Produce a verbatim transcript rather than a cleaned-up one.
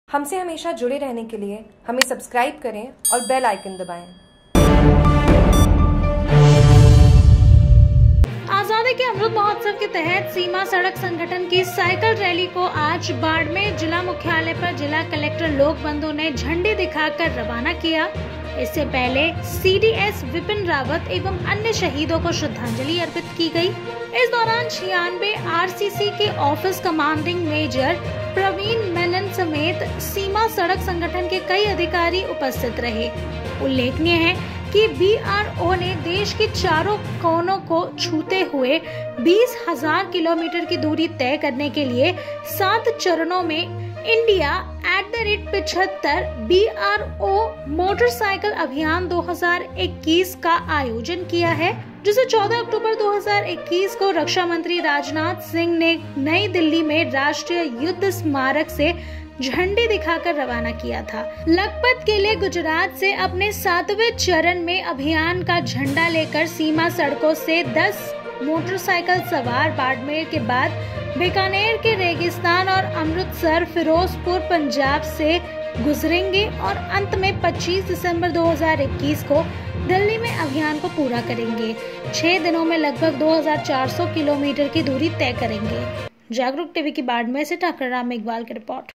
हमसे हमेशा जुड़े रहने के लिए हमें सब्सक्राइब करें और बेल आइकन दबाएं। आजादी के अमृत महोत्सव के तहत सीमा सड़क संगठन की साइकिल रैली को आज बाड़मेर जिला मुख्यालय पर जिला कलेक्टर लोक बंधु ने झंडी दिखाकर रवाना किया। इससे पहले सीडीएस विपिन रावत एवं अन्य शहीदों को श्रद्धांजलि अर्पित की गई। इस दौरान छियानवे आरसीसी के office commanding major Praveen Menon समेत सीमा सड़क संगठन के कई अधिकारी उपस्थित रहे। उल्लेखनीय है कि बीआरओ ने देश के चारों कोनों को छूते हुए बीस हजार किलोमीटर की दूरी तय करने के लिए सात चरणों में इंडिया एट द रेट पिछहत्तर बीआरओ मोटरसाइकिल अभियान दो हज़ार इक्कीस का आयोजन किया है, जिसे चौदह अक्टूबर दो हज़ार इक्कीस को रक्षा मंत्री राजनाथ सिंह ने नई दिल्ली में राष्ट्रीय युद्ध स्मारक से झंडी दिखाकर रवाना किया था। लखपत के लिए गुजरात से अपने सातवें चरण में अभियान का झंडा लेकर सीमा सड़कों से दस मोटरसाइकिल सवार बाड़मेर के बाद बीकानेर के रेगिस्तान और अमृतसर फिरोजपुर पंजाब से गुजरेंगे और अंत में पच्चीस दिसंबर दो हज़ार इक्कीस को दिल्ली में अभियान को पूरा करेंगे। छह दिनों में लगभग दो हज़ार चार सौ किलोमीटर की दूरी तय करेंगे। जागरूक टीवी की बाड़मेर से ठाकुर राम इकबाल की रिपोर्ट।